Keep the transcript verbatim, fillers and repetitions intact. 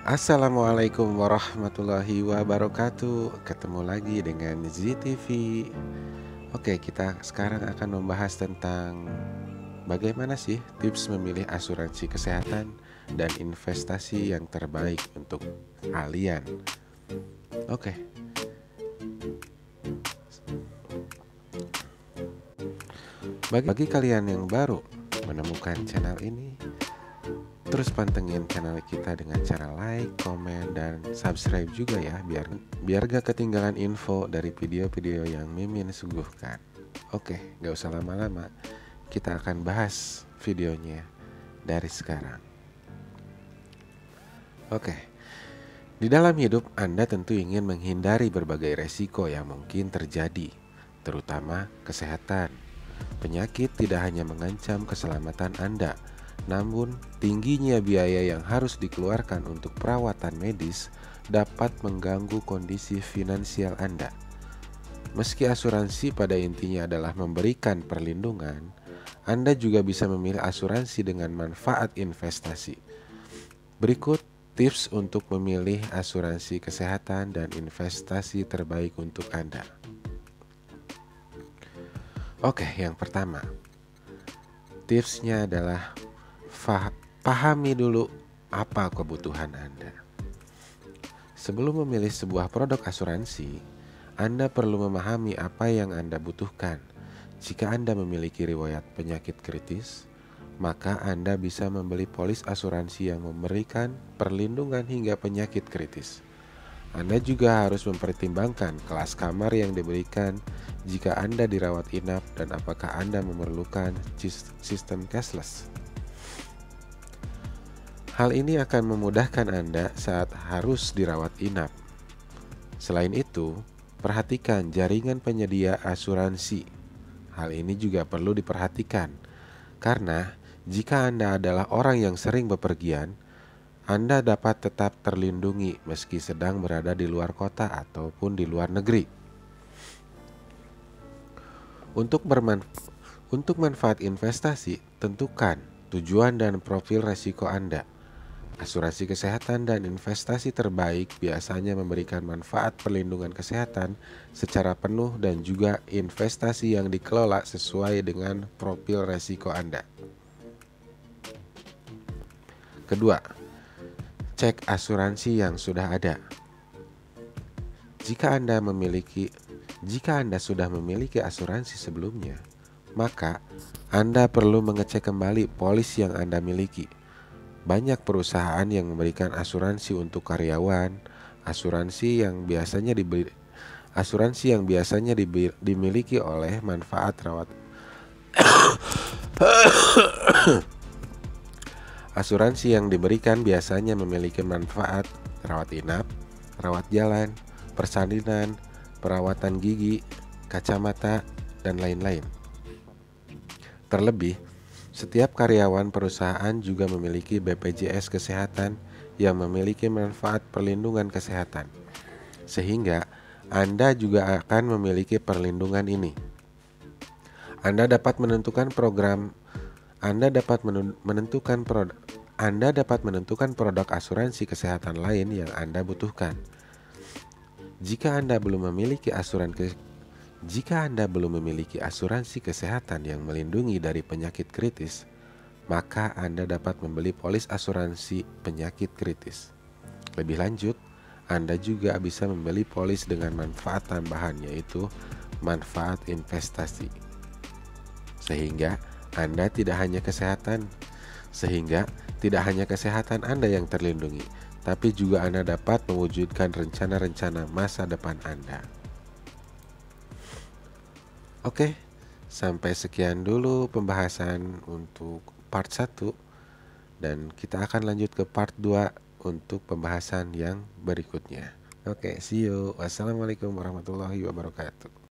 Assalamualaikum warahmatullahi wabarakatuh. Ketemu lagi dengan Z T V. Oke, kita sekarang akan membahas tentang bagaimana sih tips memilih asuransi kesehatan dan investasi yang terbaik untuk kalian. Oke, bagi, bagi kalian yang baru menemukan channel ini, terus pantengin channel kita dengan cara like, komen, dan subscribe juga ya, biar biar gak ketinggalan info dari video-video yang Mimin suguhkan. Oke, gak usah lama-lama, kita akan bahas videonya dari sekarang. Oke, di dalam hidup Anda tentu ingin menghindari berbagai resiko yang mungkin terjadi, terutama kesehatan. Penyakit tidak hanya mengancam keselamatan Anda, namun, tingginya biaya yang harus dikeluarkan untuk perawatan medis dapat mengganggu kondisi finansial Anda. Meski asuransi pada intinya adalah memberikan perlindungan, Anda juga bisa memilih asuransi dengan manfaat investasi. Berikut tips untuk memilih asuransi kesehatan dan investasi terbaik untuk Anda. Oke, yang pertama, tipsnya adalah pahami dulu apa kebutuhan Anda. Sebelum memilih sebuah produk asuransi, Anda perlu memahami apa yang Anda butuhkan. Jika Anda memiliki riwayat penyakit kritis, maka Anda bisa membeli polis asuransi yang memberikan perlindungan hingga penyakit kritis. Anda juga harus mempertimbangkan kelas kamar yang diberikan jika Anda dirawat inap dan apakah Anda memerlukan sistem cashless. Hal ini akan memudahkan Anda saat harus dirawat inap. Selain itu, perhatikan jaringan penyedia asuransi. Hal ini juga perlu diperhatikan, karena jika Anda adalah orang yang sering bepergian, Anda dapat tetap terlindungi meski sedang berada di luar kota ataupun di luar negeri. Untuk bermanfa- untuk manfaat investasi, tentukan tujuan dan profil resiko Anda. Asuransi kesehatan dan investasi terbaik biasanya memberikan manfaat perlindungan kesehatan secara penuh dan juga investasi yang dikelola sesuai dengan profil resiko Anda. Kedua, cek asuransi yang sudah ada. Jika Anda memiliki jika Anda sudah memiliki asuransi sebelumnya, maka Anda perlu mengecek kembali polis yang Anda miliki. Banyak perusahaan yang memberikan asuransi untuk karyawan, asuransi yang biasanya diberi, asuransi yang biasanya dibi, dimiliki oleh manfaat rawat. Asuransi yang diberikan biasanya memiliki manfaat rawat inap, rawat jalan, persalinan, perawatan gigi, kacamata, dan lain-lain. Terlebih, setiap karyawan perusahaan juga memiliki B P J S kesehatan yang memiliki manfaat perlindungan kesehatan, sehingga Anda juga akan memiliki perlindungan ini. Anda dapat menentukan program Anda dapat menentukan produk Anda dapat menentukan produk asuransi kesehatan lain yang Anda butuhkan. Jika Anda belum memiliki asuransi Jika Anda belum memiliki asuransi kesehatan yang melindungi dari penyakit kritis, maka Anda dapat membeli polis asuransi penyakit kritis. Lebih lanjut, Anda juga bisa membeli polis dengan manfaat tambahan, yaitu manfaat investasi. Sehingga Anda tidak hanya kesehatan, sehingga tidak hanya kesehatan Anda yang terlindungi, tapi juga Anda dapat mewujudkan rencana-rencana masa depan Anda. Oke, sampai sekian dulu pembahasan untuk part satu, dan kita akan lanjut ke part dua untuk pembahasan yang berikutnya. Oke, see you. Wassalamualaikum warahmatullahi wabarakatuh.